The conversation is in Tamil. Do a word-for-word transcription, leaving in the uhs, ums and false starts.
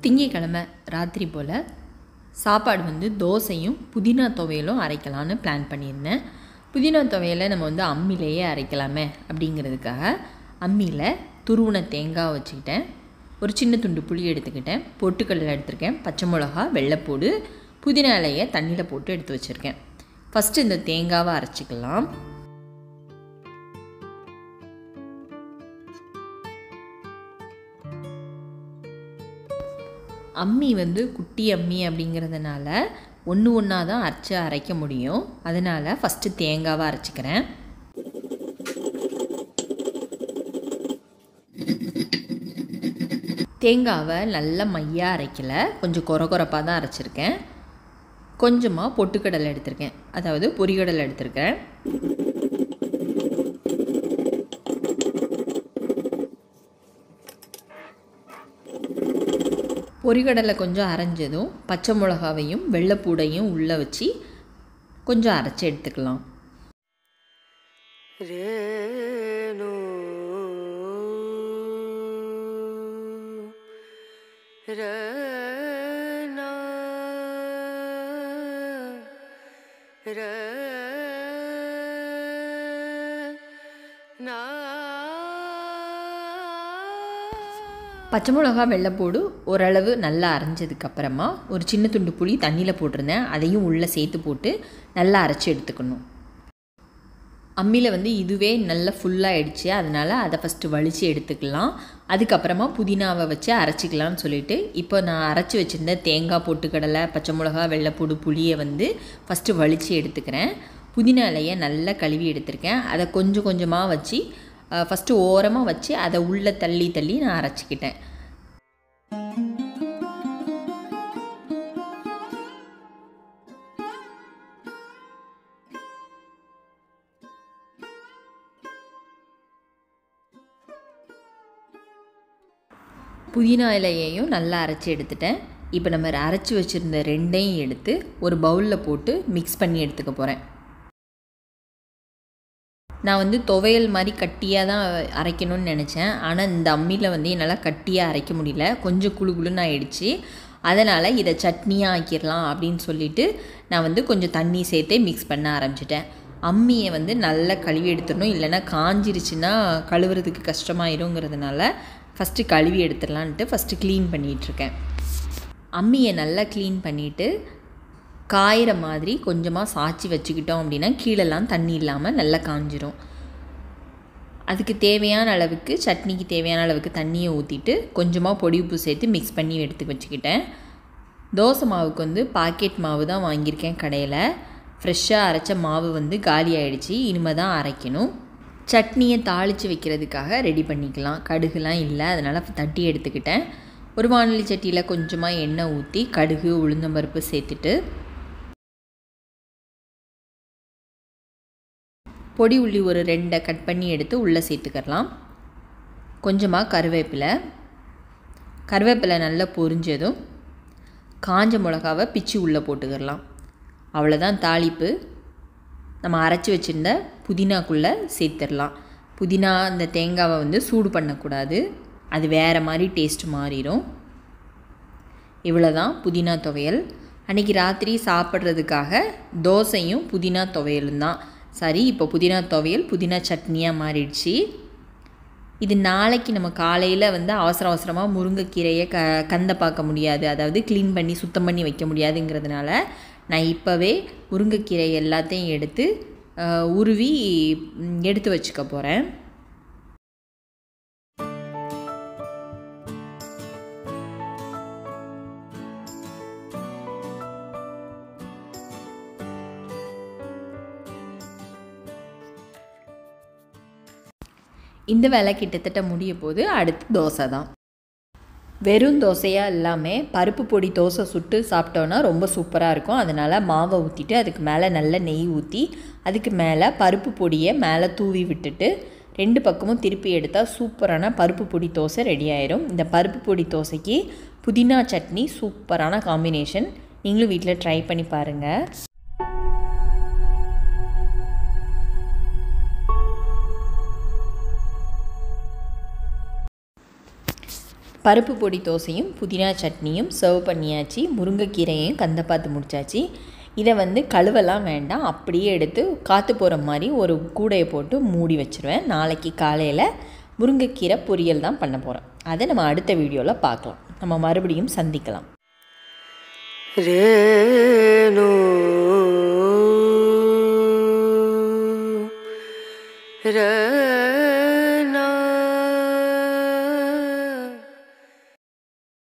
திங்கட்கிழமை ராத்திரி போல் சாப்பாடு வந்து தோசையும் புதினா துவையலும் அரைக்கலான்னு பிளான் பண்ணியிருந்தேன். புதினா துவையலை நம்ம வந்து அம்மிலேயே அரைக்கலாமே அப்படிங்கிறதுக்காக அம்மியில் துருவின தேங்காய் வச்சுக்கிட்டேன், ஒரு சின்ன துண்டு புளி எடுத்துக்கிட்டேன், பொட்டுக்கடலை எடுத்துருக்கேன், பச்சை மிளகா, வெள்ளைப்பூடு, புதினா இலையை தண்ணியில் போட்டு எடுத்து வச்சுருக்கேன். ஃபஸ்ட்டு இந்த தேங்காவை அரைச்சிக்கலாம். அம்மி வந்து குட்டி அம்மி அப்படிங்கிறதுனால ஒன்று ஒன்றா தான் அரைச்சி அரைக்க முடியும். அதனால் ஃபஸ்ட்டு தேங்காவை அரைச்சிக்கிறேன். தேங்காவை நல்லா மையாக அரைக்கலை, கொஞ்சம் கொர கொரப்பாக தான் அரைச்சிருக்கேன். கொஞ்சமாக பொட்டுக்கடலை எடுத்திருக்கேன், அதாவது பொரிகடலை எடுத்திருக்கேன். பொரிகடலை கொஞ்சம் அரைஞ்சதும் பச்சை மிளகாவையும் வெள்ளைப்பூடையும் உள்ளே வச்சு கொஞ்சம் அரைச்சி எடுத்துக்கலாம். பச்சை மிளகா வெள்ளைப்பூடு ஓரளவு நல்லா அரைஞ்சதுக்கப்புறமா ஒரு சின்ன துண்டு புளி தண்ணியில் போட்டிருந்தேன், அதையும் உள்ளே சேர்த்து போட்டு நல்லா அரைச்சி எடுத்துக்கணும். அம்மியில் வந்து இதுவே நல்லா ஃபுல்லாக ஆயிடுச்சு, அதனால் அதை ஃபஸ்ட்டு வலித்து எடுத்துக்கலாம். அதுக்கப்புறமா புதினாவை வச்சு அரைச்சிக்கலாம்னு சொல்லிவிட்டு இப்போ நான் அரைச்சி வச்சுருந்த தேங்காய், பொட்டுக்கடலை, பச்சை மிளகா, வெள்ளைப்பூடு, புளியை வந்து ஃபஸ்ட்டு வலித்து எடுத்துக்கிறேன். புதினா இலையை நல்லா கழுவி எடுத்திருக்கேன். அதை கொஞ்சம் கொஞ்சமாக வச்சு ஃபஸ்ட்டு ஓரமாக வச்சு அதை உள்ளே தள்ளி தள்ளி நான் அரைச்சிக்கிட்டேன். புதினா இலையையும் நல்லா அரைச்சி எடுத்துட்டேன். இப்போ நம்ம அரைச்சி வச்சுருந்த ரெண்டையும் எடுத்து ஒரு பவுலில் போட்டு மிக்ஸ் பண்ணி எடுத்துக்க போகிறேன். நான் வந்து துவையல் மாதிரி கட்டியாக தான் அரைக்கணும்னு நினச்சேன், ஆனால் இந்த அம்மியில் வந்து என்னால் கட்டியாக அரைக்க முடியல, கொஞ்சம் குழு குழுன்னு ஆயிடுச்சு. அதனால் இதை சட்னியாக ஆக்கிடலாம் அப்படின்னு சொல்லிவிட்டு நான் வந்து கொஞ்சம் தண்ணி சேர்த்தே மிக்ஸ் பண்ண ஆரம்பிச்சிட்டேன். அம்மியை வந்து நல்லா கழுவி எடுத்துடணும், இல்லைன்னா காஞ்சிருச்சுன்னா கழுவுறதுக்கு கஷ்டமாயிருங்கிறதுனால ஃபஸ்ட்டு கழுவி எடுத்துடலான்ட்டு ஃபஸ்ட்டு க்ளீன் பண்ணிகிட்ருக்கேன். அம்மியை நல்லா க்ளீன் பண்ணிவிட்டு காயிற மாதிரி கொஞ்சமாக சாய்ச்சி வச்சுக்கிட்டோம் அப்படின்னா கீழெல்லாம் தண்ணி இல்லாமல் நல்லா காஞ்சிரும். அதுக்கு தேவையான அளவுக்கு, சட்னிக்கு தேவையான அளவுக்கு தண்ணியை ஊற்றிட்டு கொஞ்சமாக பொடி உப்பு சேர்த்து மிக்ஸ் பண்ணி எடுத்து வச்சுக்கிட்டேன். தோசை மாவுக்கு வந்து பாக்கெட் மாவு தான் வாங்கியிருக்கேன் கடையில். ஃப்ரெஷ்ஷாக அரைச்ச மாவு வந்து காலி ஆகிடுச்சி, இனிமேல் தான் அரைக்கணும். சட்னியை தாளித்து வைக்கிறதுக்காக ரெடி பண்ணிக்கலாம். கடுகுலாம் இல்லை, அதனால் தட்டி எடுத்துக்கிட்டேன். ஒரு வானொலி சட்டியில் கொஞ்சமாக எண்ணெய் ஊற்றி கடுகு, உளுந்தம்பருப்பு சேர்த்துட்டு பொடி உள்ளி ஒரு ரெண்டை கட் பண்ணி எடுத்து உள்ளே சேர்த்துக்கலாம். கொஞ்சமாக கருவேப்பிலை கருவேப்பிலை நல்லா பொரிஞ்சதும் காஞ்ச மிளகாவை பிச்சு உள்ளே போட்டுக்கிடலாம். அவ்வளோதான் தாளிப்பு. நம்ம அரைச்சி வச்சுருந்த புதினாக்குள்ளே சேர்த்துடலாம். புதினா அந்த தேங்காவை வந்து சூடு பண்ணக்கூடாது, அது வேறு மாதிரி டேஸ்ட்டு மாறிடும். இவ்வளோதான் புதினா துவையல். அன்றைக்கி ராத்திரி சாப்பிட்றதுக்காக தோசையும் புதினா துவையலும் தான். சரி, இப்போ புதினா துவையல் புதினா சட்னியாக மாறிடுச்சு. இது நாளைக்கு நம்ம காலையில் வந்து அவசர அவசரமாக முருங்கைக்கீரையை க கந்த பார்க்க முடியாது, அதாவது க்ளீன் பண்ணி சுத்தம் பண்ணி வைக்க முடியாதுங்கிறதுனால நான் இப்போவே முருங்கைக்கீரை எல்லாத்தையும் எடுத்து உருவி எடுத்து வச்சுக்க போகிறேன். இந்த வேலை கிட்டத்தட்ட முடிய போது அடுத்து தோசை தான். வெறும் தோசையாக இல்லாமல் பருப்பு பொடி தோசை சுட்டு சாப்பிட்டோன்னா ரொம்ப சூப்பராக இருக்கும். அதனால் மாவை ஊற்றிட்டு அதுக்கு மேலே நல்ல நெய் ஊற்றி அதுக்கு மேலே பருப்பு பொடியை மேலே தூவி விட்டுட்டு ரெண்டு பக்கமும் திருப்பி எடுத்தால் சூப்பரான பருப்பு பொடி தோசை ரெடி ஆயிரும். இந்த பருப்பு பொடி தோசைக்கு புதினா சட்னி சூப்பரான காம்பினேஷன். நீங்களும் வீட்டில் ட்ரை பண்ணி பாருங்கள். பருப்பு பொடி தோசையும் புதினா சட்னியும் சர்வ் பண்ணியாச்சு. முருங்கைக்கீரையும் கந்தப்பாத்து முடிச்சாச்சு. இதை வந்து கழுவலாம் வேண்டாம், அப்படியே எடுத்து காற்று போகிற மாதிரி ஒரு கூடையை போட்டு மூடி வச்சுருவேன். நாளைக்கு காலையில் முருங்கைக்கீரை பொரியல் தான் பண்ண போகிறேன். அதை நம்ம அடுத்த வீடியோவில் பார்க்கலாம். நம்ம மறுபடியும் சந்திக்கலாம். ரேனோ ரே